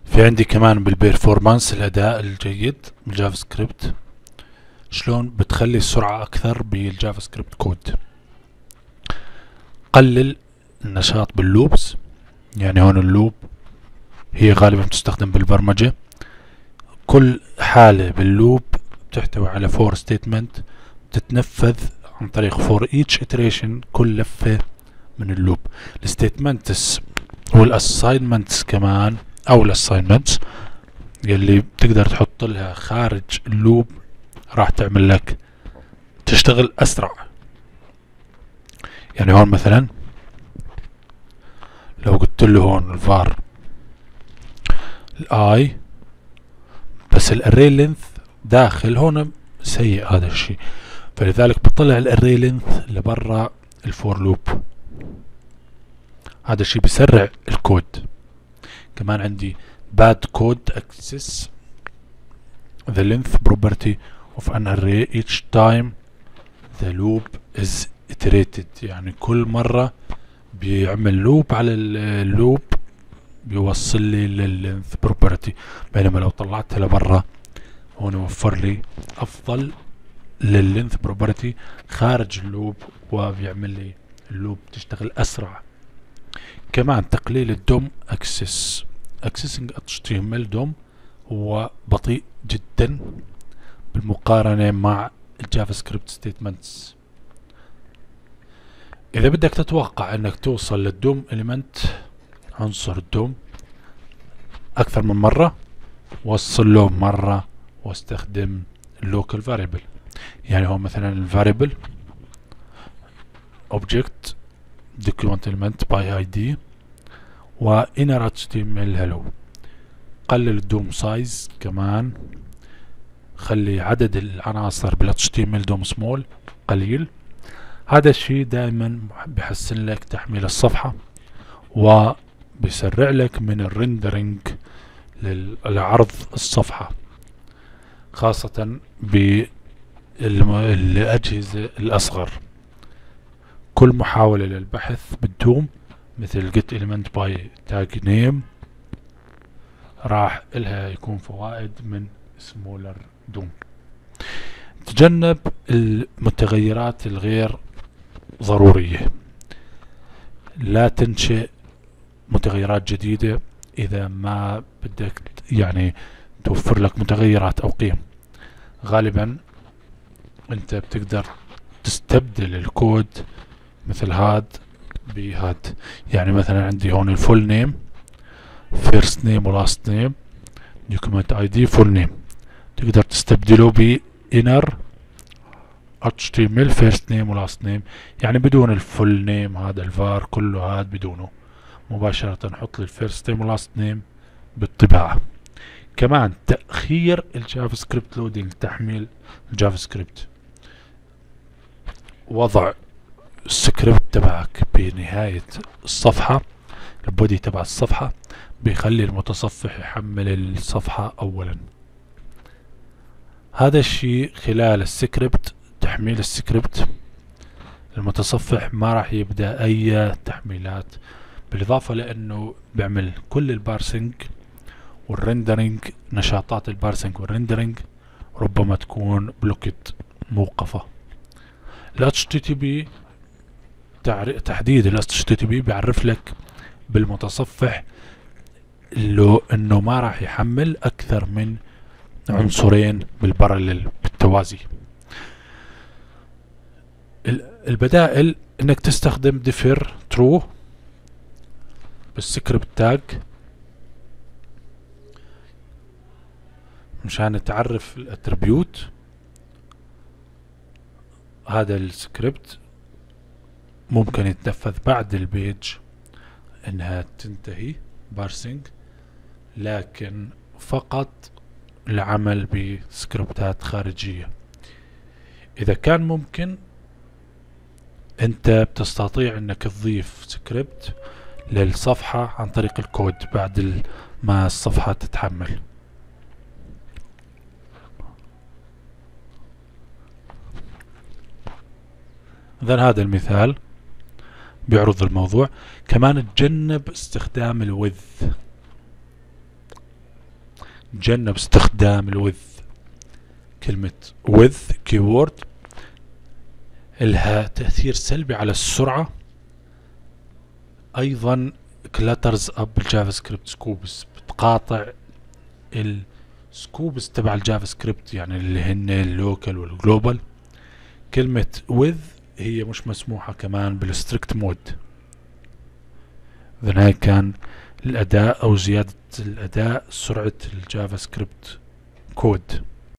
في عندي كمان بالبيرفورمانس الأداء الجيد بالجافا سكريبت، شلون بتخلي السرعة أكثر بالجافا سكريبت كود. قلل النشاط باللوبس، يعني هون اللوب هي غالبا تستخدم بالبرمجة. كل حالة باللوب بتحتوي على فور ستيتمنت بتتنفذ عن طريق فور each iteration، كل لفة من اللوب. الستيتمنتس والاساينمنتس كمان، او الاساينمنتس يلي بتقدر تحط لها خارج اللوب راح تعمل لك تشتغل اسرع. يعني هون مثلا لو قلت له هون الفار الاي بس الاري لينث داخل هون سيء هذا الشيء، فلذلك بطلع الاري لينث لبرا الفور لوب. هذا الشيء بيسرع الكود. كمان عندي bad code access the length property of an array each time the loop is iterated، يعني كل مرة بيعمل لوب على اللوب بيوصل لي لللينث بروبرتي، بينما لو طلعتها لبرا هون وفر لي افضل لللينث بروبرتي خارج اللوب وبيعمل لي اللوب تشتغل اسرع. كمان تقليل الدوم اكسس، اكسسنج HTML دوم هو بطيء جدا بالمقارنة مع الجافا سكريبت ستيتمنتس. اذا بدك تتوقع انك توصل للدوم اليمنت عنصر الدوم اكثر من مرة، وصل له مرة واستخدم اللوكال فاريبل. يعني هو مثلا الفاريبل object document element by id و inner html hello. قلل الدوم سايز كمان، خلي عدد العناصر بال HTML دوم سمول قليل. هذا الشيء دائما بحسن لك تحميل الصفحة وبيسرع لك من الريندرينج لعرض الصفحة، خاصة بالأجهزة الأصغر. كل محاولة للبحث بالدوم مثل get element by tag name راح إلها يكون فوائد من smaller دوم. تجنب المتغيرات الغير ضرورية، لا تنشئ متغيرات جديدة إذا ما بدك يعني توفر لك متغيرات أو قيم. غالبا أنت بتقدر تستبدل الكود مثل هاد بهاد. يعني مثلا عندي هون الفول نيم فيرست نيم ولاست نيم دوكيمنت اي دي فول نيم، تقدر تستبدله ب inner HTML فيرست نيم ولاست نيم، يعني بدون الفول نيم هذا الفار كله هاد بدونه، مباشرة نحط لي الفيرست نيم ولاست نيم بالطباعة. كمان تأخير الجافا سكريبت لودينج، تحميل الجافا سكريبت، وضع السكريبت تبعك بنهاية الصفحة البودي تبع الصفحة بيخلي المتصفح يحمل الصفحة أولا. هذا الشيء خلال السكريبت تحميل السكريبت المتصفح ما راح يبدأ أي تحميلات، بالإضافة لأنه بيعمل كل البارسنج والرندرينج، نشاطات البارسنج والرندرينج ربما تكون بلوكت موقفة. ال HTTP تحديد ال HTTP بيعرف لك بالمتصفح انه ما راح يحمل اكثر من عنصرين بالبارلل بالتوازي. البدائل انك تستخدم defer true بالسكريبت تاج مشان تعرف الاتربيوت. هذا السكريبت ممكن يتنفذ بعد البيج انها تنتهي بارسنج، لكن فقط العمل بسكريبتات خارجية. اذا كان ممكن انت بتستطيع انك تضيف سكريبت للصفحة عن طريق الكود بعد ما الصفحة تتحمل. إذن هذا المثال بيعرض الموضوع. كمان تجنب استخدام الوذ، تجنب استخدام الوذ. كلمة with keyword لها تأثير سلبي على السرعة. ايضا clutters up الجافا سكريبت سكوبس، بتقاطع السكوبس تبع الجافا سكريبت، يعني اللي هن اللوكال والجلوبال. كلمة with هي مش مسموحة كمان بالستريكت مود. إذن هاي كان الأداء أو زيادة الأداء، سرعة الجافا سكريبت كود.